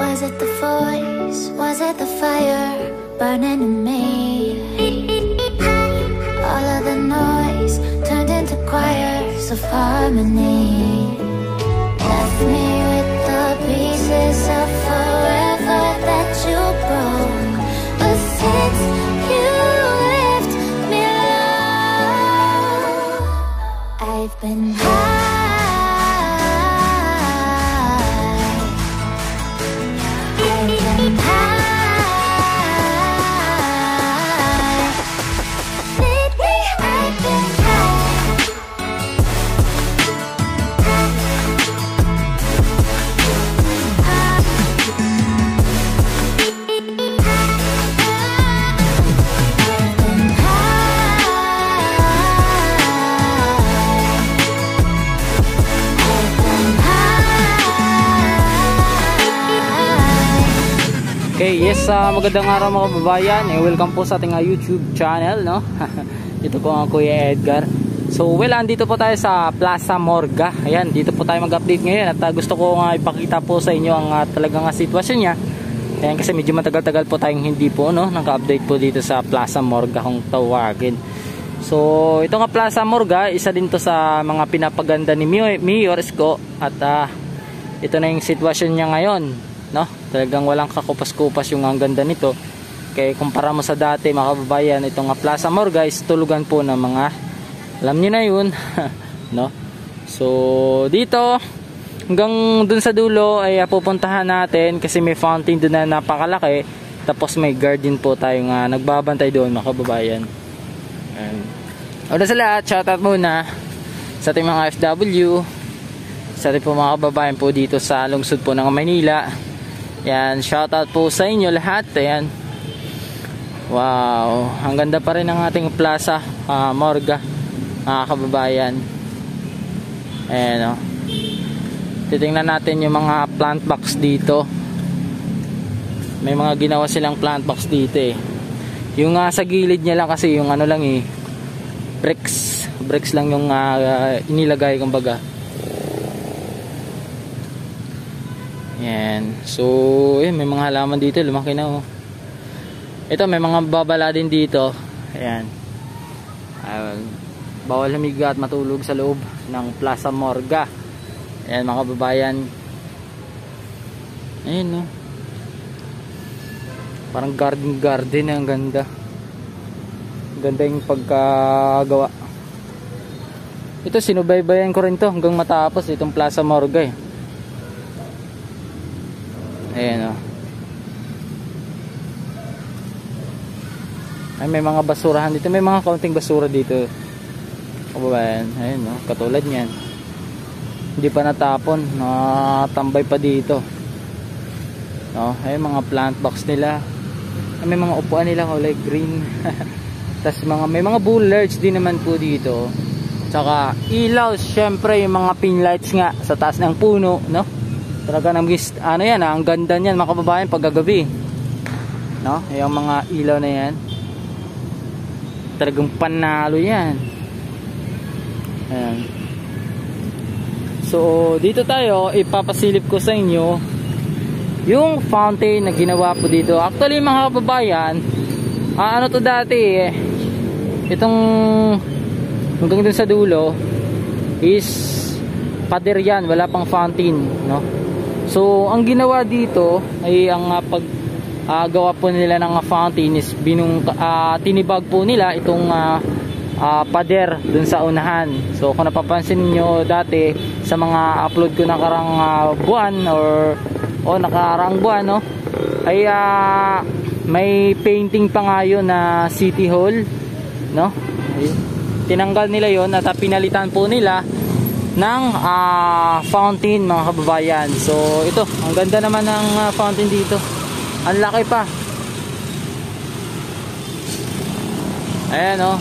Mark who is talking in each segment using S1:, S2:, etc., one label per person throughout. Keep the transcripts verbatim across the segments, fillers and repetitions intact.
S1: Was it the voice? Was it the fire burning in me? All of the noise turned into choirs of harmony. Left me with the pieces of forever that you broke. But since you left me alone, I've been high.
S2: Okay, yes, uh, magandang araw mga kababayan. Eh, welcome po sa ating uh, YouTube channel, no? Ito po ang Kuya Edgar. So, well, andito po tayo sa Plaza Morga. Ayan, dito po tayo mag-update ngayon. At uh, gusto ko nga uh, ipakita po sa inyo ang uh, talagang uh, sitwasyon niya. Ayan, kasi medyo matagal-tagal po tayong hindi po, no? Naka-update po dito sa Plaza Morga kung tawagin. So, ito nga Plaza Morga, isa din to sa mga pinapaganda ni Mayor Isko. At uh, ito na yung sitwasyon niya ngayon, no? Talagang walang kakupas-kupas yung ang ganda nito. Kaya kumpara mo sa dati mga kababayan, itong Plaza Morga is tulugan po ng mga, alam niyo na yun. No? So dito hanggang dun sa dulo ay pupuntahan natin kasi may fountain dun na napakalaki. Tapos may garden po tayong uh, nagbabantay doon mga kababayan. And una sa lahat, shoutout muna sa ating mga F W, sa ating po mga kababayan po dito sa lungsod po ng Manila. Yan, shoutout po sa inyo lahat. Ayan. Wow, ang ganda pa rin ng ating Plaza uh, Morga, mga kababayan. Ayan, oh. Titingnan natin yung mga plant box dito. May mga ginawa silang plant box dito eh. Yung uh, sa gilid niya lang kasi yung ano lang eh, bricks. Bricks lang yung uh, inilagay kumbaga. Yan. So, eh, may mga halaman dito, lumaki na oh. Ito, may mga babala din dito. Ayan. Uh, bawal humiga at matulog sa loob ng Plaza Morga. Ayan mga kababayan. Ayan no. Parang garden garden, ang ganda. Ganda yung pagkagawa. Ito, sinubaybayan ko rin to hanggang matapos itong Plaza Morga eh. Ayan o. Ay, may mga basurahan dito. May mga kaunting basura dito. Kababayan. Ayan o. Katulad nyan. Hindi pa natapon. Nakatambay pa dito. No? Ayan mga plant box nila. Ay, may mga upuan nila kulay green. Tapos mga, may mga bullards din naman po dito. Tsaka ilaw. Syempre yung mga pin lights nga sa taas ng puno. No? Talaga ng ano yan, ah, ang ganda niyan mga kababayan pagkagabi. No? Yung mga ilaw na yan. Talagang panalo yan. Ayan. So, dito tayo, ipapasilip ko sa inyo yung fountain na ginawa po dito. Actually mga kababayan, ah, ano to dati eh, itong hanggang dun sa dulo is pader yan, wala pang fountain, no? So, ang ginawa dito ay ang uh, pag uh, gawa po nila ng uh, fountain is binung, uh, tinibag po nila itong uh, uh, pader dun sa unahan. So, kung napapansin niyo dati sa mga upload ko nakarang uh, buwan or o nakarang buwan, no? Ay uh, may painting pa nga yun na City Hall, no? Ay, tinanggal nila yun at pinalitan po nila ng uh, fountain mga kababayan. So ito, ang ganda naman ng uh, fountain dito. Ang laki pa. Ayan o. Oh.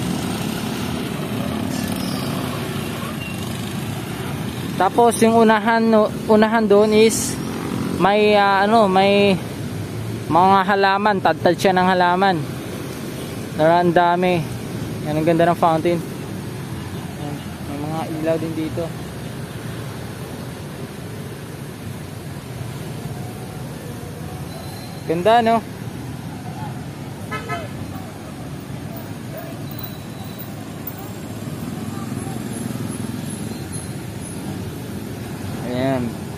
S2: Tapos yung unahan no, unahan doon is may uh, ano, may mga halaman, tad-tad siya ng halaman. Ang dami. Yan, ang ganda ng fountain. Yan, may mga ilaw din dito. Ganda, no? Ayan.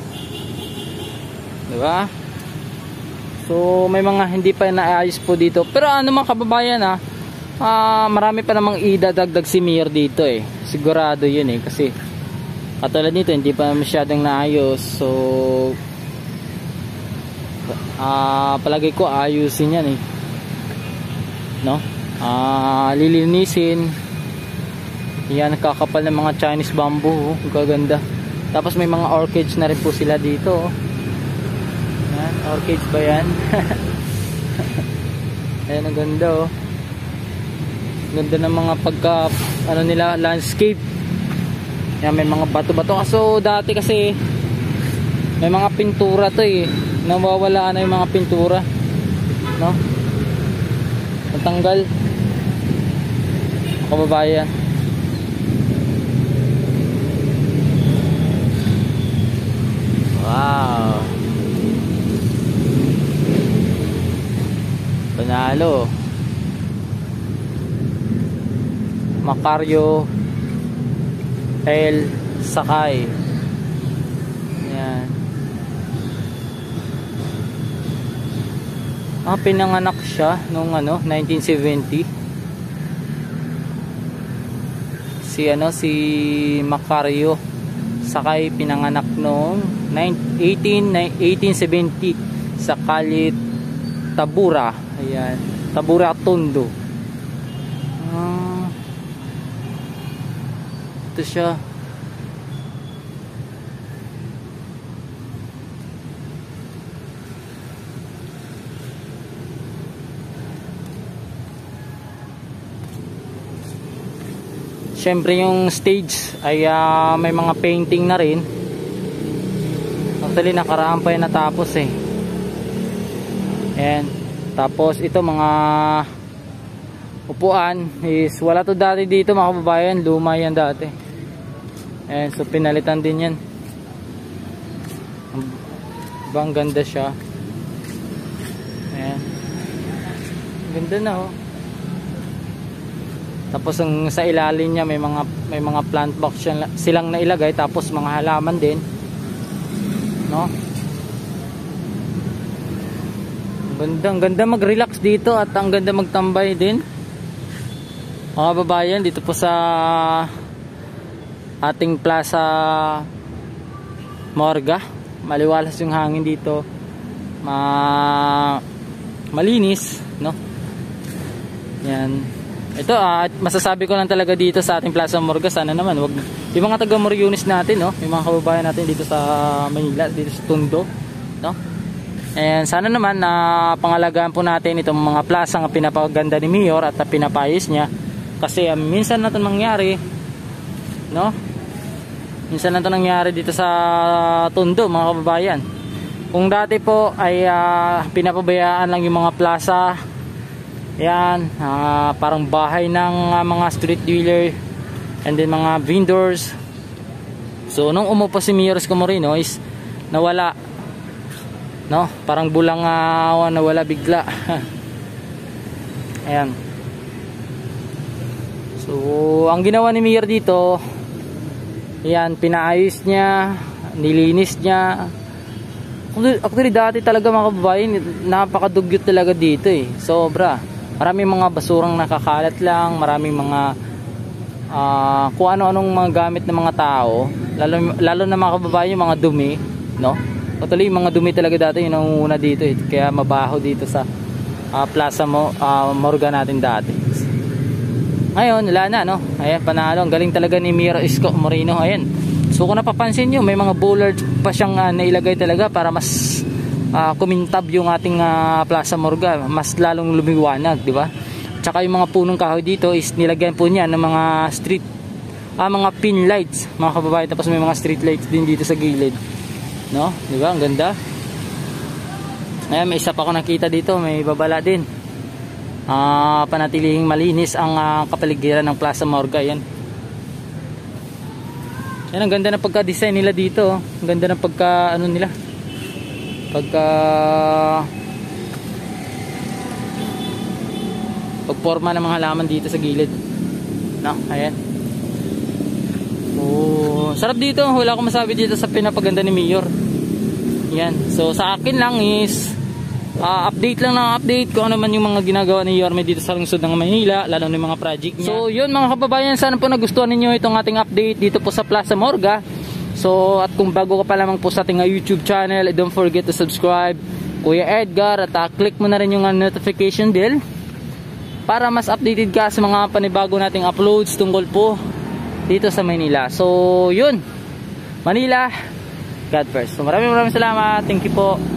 S2: Diba? So, may mga hindi pa naayos po dito. Pero ano mga kababayan, ha? Ah, marami pa namang idadagdag si Mayor dito eh. Sigurado yun eh. Kasi, katulad nito, hindi pa masyadong naayos. So, ah, palagay ko ayusin yan eh. No? Ah, lilinisin. Yan, nakakapal ng mga Chinese bamboo. Oh. Gaganda. Tapos may mga orchids na rin po sila dito. Oh. Yan, orchids ba yan? Ayan, ang ganda oh. Ganda ng mga pagka ano nila, landscape. Yan, may mga bato-bato. So dati kasi may mga pintura to eh. Nawawala na yung mga pintura. No? Natanggal. Kababayan. Wow. Panalo. Macario L. Sakay. Yan. Ah, pinanganak siya nung ano, nineteen seventy. Si ano, si Macario Sakay pinanganak nung eighteen seventy sa Kalit Tabura. Ayan, Tabura Tondo. Ah, ito siya. Siyempre yung stage ay uh, may mga painting na rin. Actually nakaraan pa yung natapos eh. Ayan. Tapos ito mga upuan is wala to dati dito mga kababayan. Luma yan dati. Ayan. So pinalitan din yan. Bang ganda siya. Ayan. Ganda na oh. Tapos ang sa ilalim niya may mga may mga plant box silang nailagay, tapos mga halaman din. No? Ang ganda, ang ganda mag-relax dito at ang ganda magtambay din. Mga babayan, dito po sa ating Plaza Morga. Maliwalas yung hangin dito. Ma malinis, no? Yan. Ito at uh, masasabi ko lang talaga dito sa ating Plaza Morga, sana naman wag yung mga taga Moriones natin, no, yung mga kababayan natin dito sa Manila, dito sa Tondo, no, and sana naman na uh, pangalagaan po natin itong mga plaza na pinapaganda ni Mayor at uh, pinapayos niya, kasi um, minsan na ito nangyari, no, minsan na ito nangyari dito sa Tondo mga kababayan. Kung dati po ay uh, pinapabayaan lang yung mga plaza. Yan, uh, parang bahay ng uh, mga street dealer and then mga vendors. So nung umupo si Mayor Isko Moreno is nawala, no, parang bulang uh, nawala bigla. Ayan. So ang ginawa ni Mayor dito, yan, pinaayos niya, nilinis niya. Actually dati talaga mga kababayan, napakadugyot talaga dito eh, sobra. Maraming mga basurang nakakalat lang, maraming mga uh, kung ano-anong mga gamit ng mga tao, lalo, lalo na mga kababayan yung mga dumi, no? Actually yung mga dumi talaga dati yung nangunguna dito eh, kaya mabaho dito sa uh, Plaza Mo, uh, Morga natin dati. Ngayon wala na, no? Ayan, panalo, ang galing talaga ni Mayor Isko Moreno. Ayan, so kung napapansin nyo, may mga bollard pa siyang uh, nailagay talaga para mas Uh, kumintab yung ating uh, Plaza Morga, mas lalong lumiwanag, di ba? Tsaka yung mga punong kahoy dito is nilagyan po niya ng mga street ah, mga pin lights mga kababayan, tapos may mga street lights din dito sa gilid, no? Di ba? Ang ganda. Ayan, may isa pa ako nakita dito, may babala din. Uh, panatilihing malinis ang uh, kapaligiran ng Plaza Morga. Yan. Yan, ang ganda ng pagka-design nila dito. Ang ganda ng pagka ano nila, pagka pagporma ng mga halaman dito sa gilid. No, ayan. Oh, sarap dito. Wala akong masabi dito sa pinapaganda ni Mayor. Yan. So sa akin lang is uh, update lang ng update kung ano man yung mga ginagawa ni Yorme dito sa lungsod ng Maynila, lalo na yung mga project niya. So yun mga kababayan, sana po nagustuhan ninyo itong ating update dito po sa Plaza Morga. So at kung bago ka pa lamang po sa ating uh, YouTube channel, don't forget to subscribe Kuya Edgar, at uh, click mo na rin yung uh, notification bell para mas updated ka sa mga panibago nating uploads tungkol po dito sa Maynila. So yun, Manila, God first. So maraming maraming salamat. Thank you po.